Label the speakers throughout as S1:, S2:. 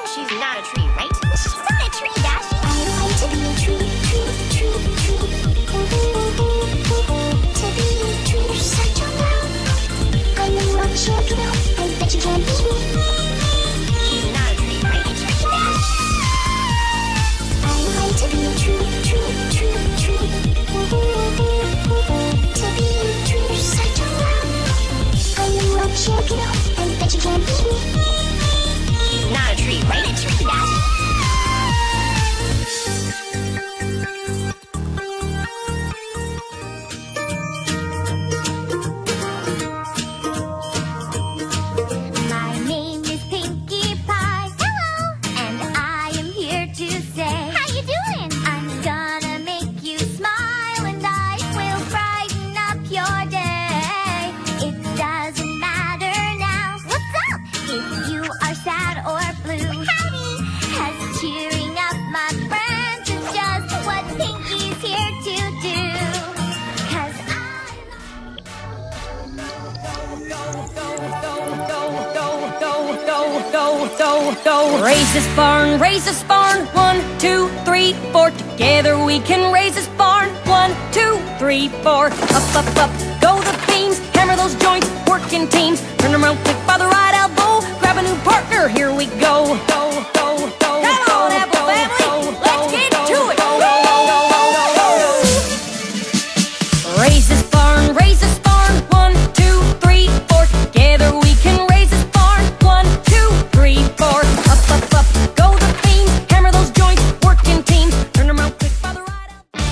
S1: She's not a tree, right?
S2: She's not a tree, Dashi. I want to be a tree, tree, tree, tree. To be a tree, you're such a wow. I'm the world champion, I bet you can't beat me.
S1: She's not a tree, right?
S2: A tree, Dash. I want to be a tree, tree, tree, tree. To be a tree, you're such a wow. I'm the world champion, I bet you can't beat me.
S1: She's not a tree, right?
S2: A tree, Dash.
S3: My name is Pinkie Pie. Hello. And I am here to say, how you doing? I'm gonna make you smile and I will brighten up your day. It doesn't matter now. What's up? If you are sad or blue. Howdy. 'Cause cheering up my friends is just what Pinkie's here to do. 'Cause
S4: Raise this barn, 1, 2, 3, 4. Together we can raise this barn, 1, 2, 3, 4. Up, go the beams, hammer those joints, work in teams. Turn them around, quick by the right elbow, grab a new partner, here we go. Come on, Apple family, let's get to it. Raise this barn, 1, 2, 3, 4. Together we can raise this barn, 1, 2, 3, 4. Up, go the beams, hammer those joints, work in teams. Turn them around quick by the right elbow.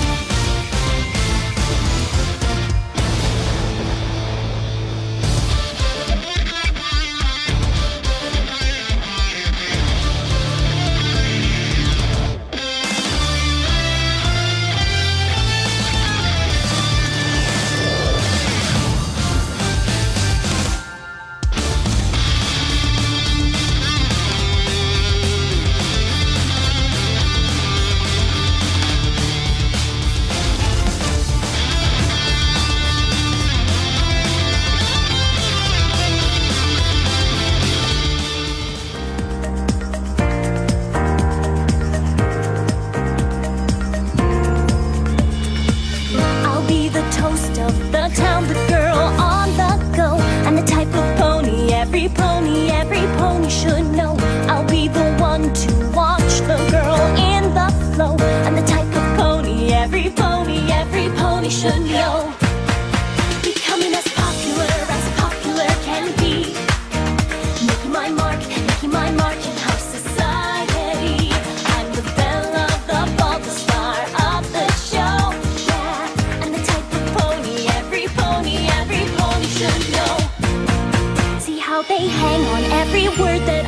S3: I'll be the toast of the town, the girl on the go. I'm the type of pony every pony should know. I'll be the one to watch the girl in the flow. I'm the type of pony every pony should know. Becoming as popular can be. Making my mark in our society. I'm the belle of the ball, the star of the show. Yeah, I'm the type of pony every pony should know. See how they hang on every word that